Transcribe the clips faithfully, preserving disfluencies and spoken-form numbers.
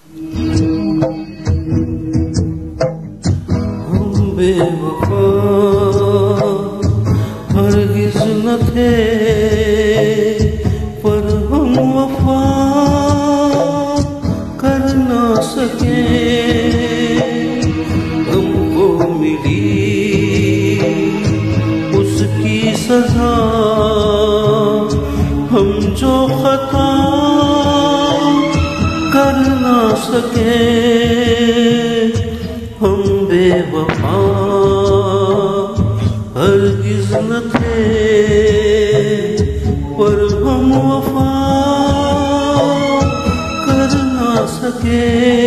हम बेवफा हरगिज़ न थे, पर हम वफा कर ना सके। हमको मिली उसकी सजा, हम जो खता कर ना सके। हम बेवफा हरगिज़ न थे, पर हम वफा कर ना सके।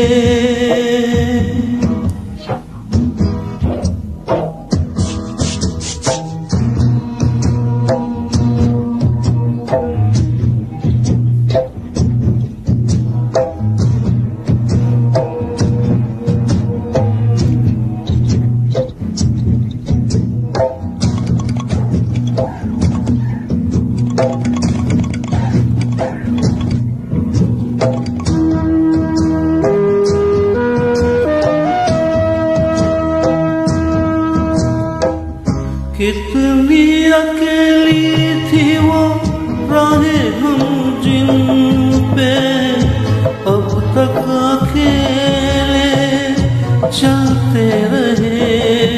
कितनी अकेली थी वो राहें हम जिन पे अब तक अकेले चलते रहे।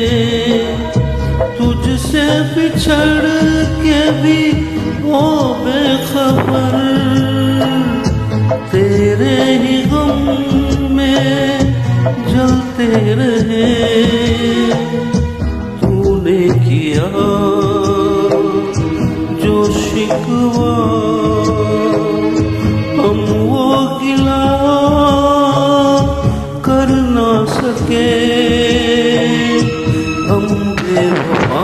तुझसे बिछड़ के भी वो बेखबर तेरे ही गम में जलते रहे। तूने किया जो शिकवा हम वो गिला कर ना सके। हम बेवफा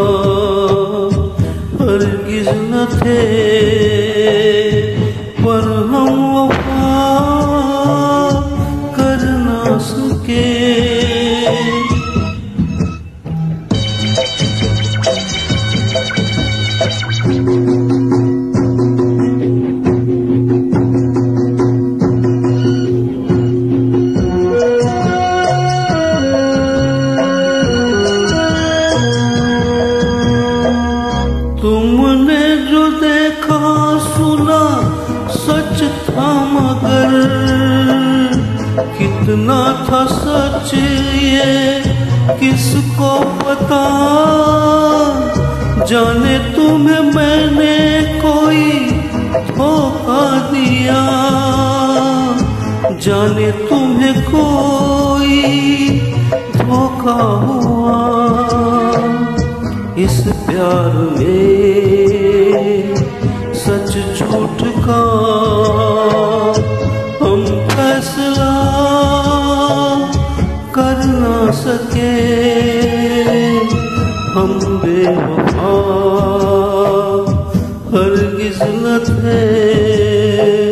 हरगिज़ न थे, पर हम वफा कर ना सके। तुमने जो देखा सुना सच था, मगर कितना था सच ये किसको पता। जाने तुम्हें मैंने कोई धोखा दिया, जाने तुम्हें कोई धोखा हुआ। इस प्यार में सच झूठ का हम फैसला कर ना सके। हम बेवफा हरगिज़ न थे,